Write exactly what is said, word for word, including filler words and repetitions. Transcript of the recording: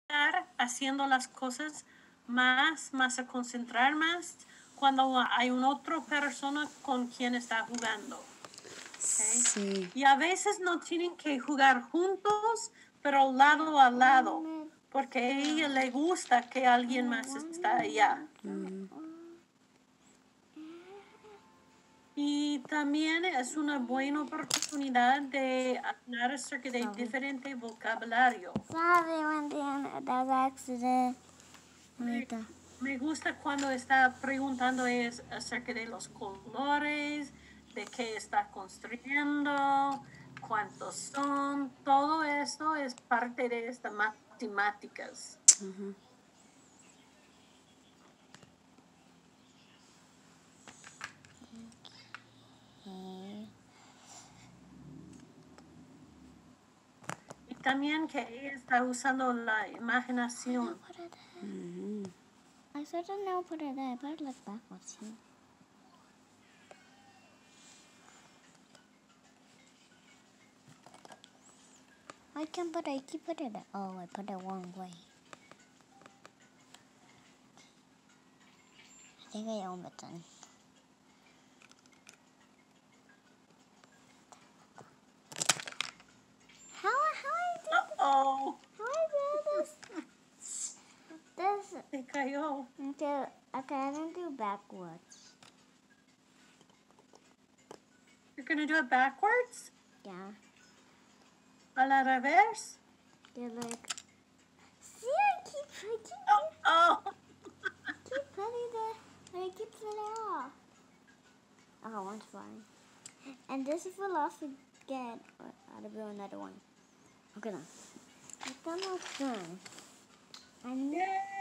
haciendo las cosas más, más a concentrar más cuando hay una otra persona con quien está jugando. ¿Okay? Sí. Y a veces no tienen que jugar juntos, pero lado a lado, porque a ella le gusta que alguien más está allá. Mm. Y también es una buena oportunidad de hablar acerca de diferente vocabulario. Sorry, Wendy, that was accident. Me, me gusta cuando está preguntando es acerca de los colores, de qué está construyendo, cuántos son. Todo esto es parte de estas matemáticas. Uh-huh. Y también que ella está usando la imaginación. Mm-hmm. I sort of now put it there, but like backwards. Yeah. I can, but I keep put it there. Oh, I put it wrong way. I think I own it then. How, how I did Uh-oh. How I did this? This. Se cayó. Okay, okay, I'm gonna do backwards. You're going to do it backwards? Yeah. A la reverse? They're like, see, I keep, I keep, Oh, oh. I keep putting it, but I keep putting it off. Oh, one's fine. And this is fell off again. I'll do another one. Okay, now. I've done all done. And Yay.